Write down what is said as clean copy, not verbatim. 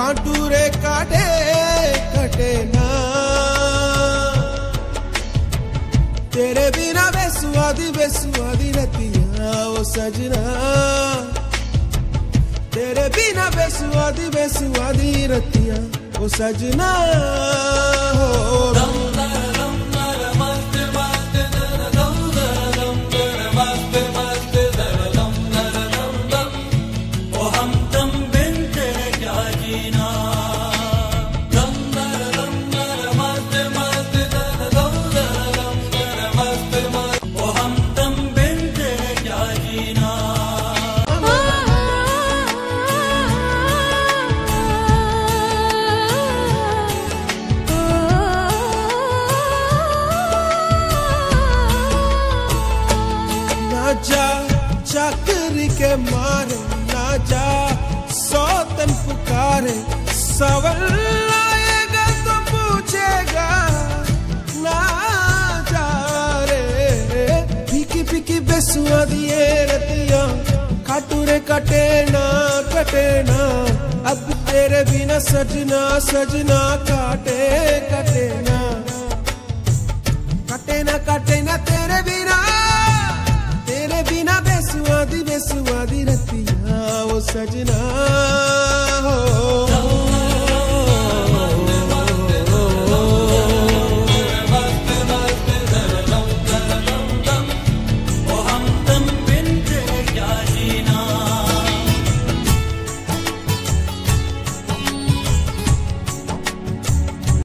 कांटू रे काटे कटे ना तेरे बिना बेसुआदी रतिया ओ सजना तेरे बिना बेसुआदी रतिया ओ सजना हो चाकरी के मारे ना जा सौतन पुकारे सवाल आएगा तो पूछेगा ना जा रे फीकी फीकी बेसुआदी रतिया काटू रे कटे ना अब तेरे बिना सजना काटे ना तेरे बिना बेसुआदी रतिया ओ सजना